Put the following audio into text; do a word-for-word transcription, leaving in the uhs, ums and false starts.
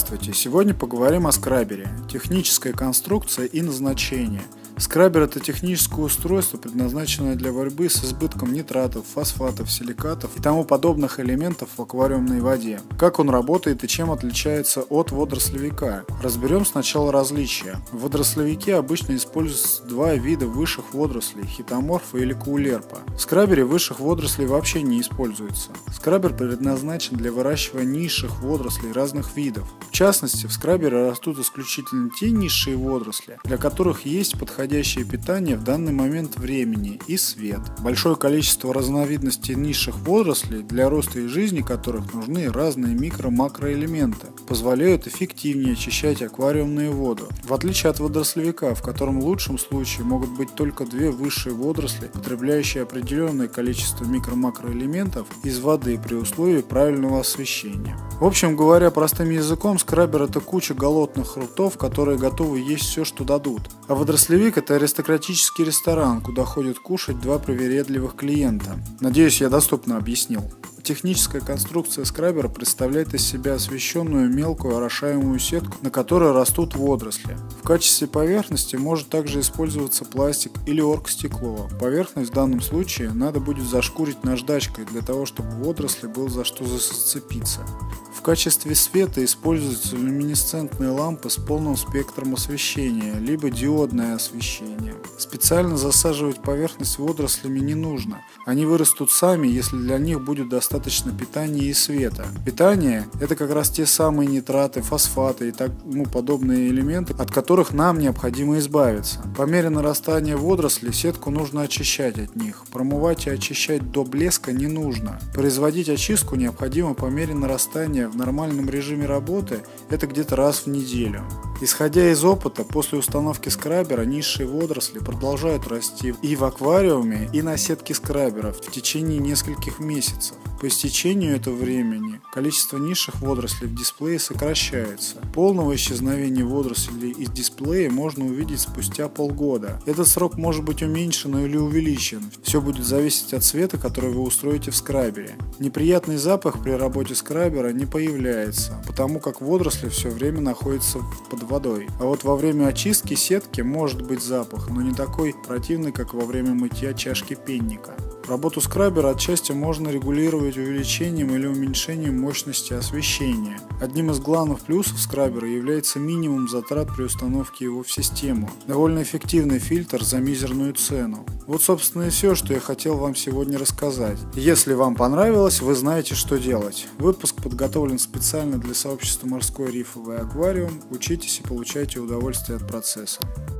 Здравствуйте! Сегодня поговорим о скрабере. Техническая конструкция и назначение. Скрабер – это техническое устройство, предназначенное для борьбы с избытком нитратов, фосфатов, силикатов и тому подобных элементов в аквариумной воде. Как он работает и чем отличается от водорослевика? Разберем сначала различия. В водорослевике обычно используются два вида высших водорослей – хитоморфа или каулерпа. В скрабере высших водорослей вообще не используется. Скрабер предназначен для выращивания низших водорослей разных видов. В частности, в скрабере растут исключительно те низшие водоросли, для которых есть подходящие подходящее питание в данный момент времени и свет. Большое количество разновидностей низших водорослей, для роста и жизни которых нужны разные микро-макроэлементы, позволяют эффективнее очищать аквариумную воду. В отличие от водорослевика, в котором в лучшем случае могут быть только две высшие водоросли, потребляющие определенное количество микро-макроэлементов из воды при условии правильного освещения. В общем говоря простым языком, скрабер – это куча голодных ртов, которые готовы есть все, что дадут. А водорослевик – это аристократический ресторан, куда ходят кушать два привередливых клиента. Надеюсь, я доступно объяснил. Техническая конструкция скрабера представляет из себя освещенную мелкую орошаемую сетку, на которой растут водоросли. В качестве поверхности может также использоваться пластик или оргстекло. Поверхность в данном случае надо будет зашкурить наждачкой для того, чтобы водоросли было за что зацепиться. В качестве света используются люминесцентные лампы с полным спектром освещения, либо диодное освещение. Специально засаживать поверхность водорослями не нужно. Они вырастут сами, если для них будет достаточно питания и света. Питание – это как раз те самые нитраты, фосфаты и тому подобные элементы, от которых нам необходимо избавиться. По мере нарастания водорослей сетку нужно очищать от них. Промывать и очищать до блеска не нужно. Производить очистку необходимо по мере нарастания. В нормальном режиме работы это где-то раз в неделю. Исходя из опыта, после установки скрабера низшие водоросли продолжают расти и в аквариуме, и на сетке скрабера в течение нескольких месяцев. По истечению этого времени количество низших водорослей в дисплее сокращается. Полного исчезновения водорослей из дисплея можно увидеть спустя полгода. Этот срок может быть уменьшен или увеличен. Все будет зависеть от света, который вы устроите в скрабере. Неприятный запах при работе скрабера не появляется, потому как водоросли все время находятся под водой. А вот во время очистки сетки может быть запах, но не такой противный, как во время мытья чашки пенника. Работу скрабера отчасти можно регулировать увеличением или уменьшением мощности освещения. Одним из главных плюсов скрабера является минимум затрат при установке его в систему. Довольно эффективный фильтр за мизерную цену. Вот собственно и все, что я хотел вам сегодня рассказать. Если вам понравилось, вы знаете, что делать. Выпуск подготовлен специально для сообщества «Морской рифовый аквариум». Учитесь и получайте удовольствие от процесса.